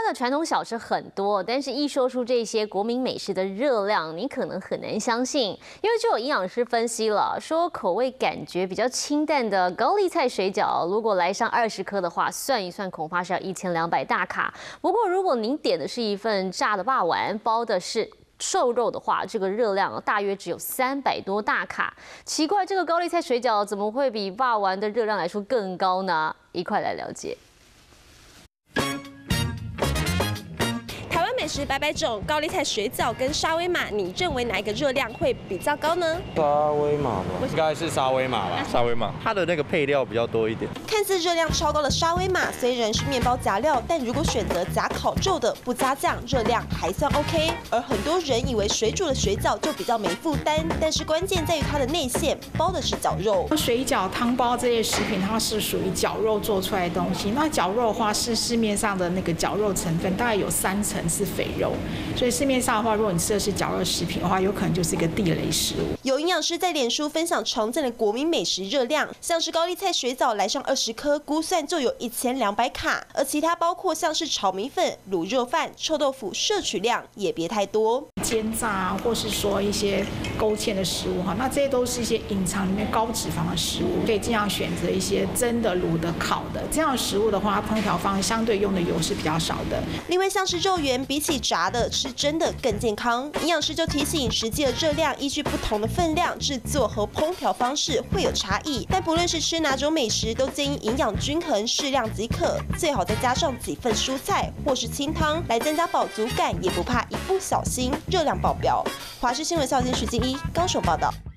的传统小吃很多，但是一说出这些国民美食的热量，你可能很难相信，因为就有营养师分析了，说口味感觉比较清淡的高丽菜水饺，如果来上20颗的话，算一算恐怕是要1200大卡。不过如果您点的是一份炸的霸丸，包的是瘦肉的话，这个热量大约只有300多大卡。奇怪，这个高丽菜水饺怎么会比霸丸的热量来说更高呢？一块来了解。 台湾美食百百种，高丽菜水饺跟沙威玛，你认为哪一个热量会比较高呢？ 沙威玛吧， 应该是沙威玛吧。 沙威玛，它的那个配料比较多一点。 看似热量超高的沙威玛，虽然是面包夹料，但如果选择夹烤肉的，不加酱，热量还算 OK。而很多人以为水煮的水饺就比较没负担，但是关键在于它的内馅包的是绞肉。 水饺、汤包这些食品，它是属于绞肉做出来的东西。那绞肉的话，是市面上的那个绞肉成分，大概有3成是肥肉。所以市面上的话，如果你吃的是绞肉食品的话，有可能就是一个地雷食物。 有营养师在脸书分享常见的国民美食热量，像是高丽菜水饺来上20颗，估算就有1200卡，而其他包括像是炒米粉、卤肉饭、臭豆腐，摄取量也别太多。 煎炸或是说一些勾芡的食物哈，那这些都是一些隐藏里面高脂肪的食物，可以尽量选择一些蒸的、卤的、烤的这样的食物的话，烹调方相对用的油是比较少的。 另外像是肉圆，比起炸的吃蒸的更健康。营养师就提醒，实际的热量依据不同的分量、制作和烹调方式会有差异，但不论是吃哪种美食，都建议营养均衡，适量即可。最好再加上几份蔬菜或是清汤来增加饱足感，也不怕一不小心热量爆表。华视新闻小金徐静一高雄报道。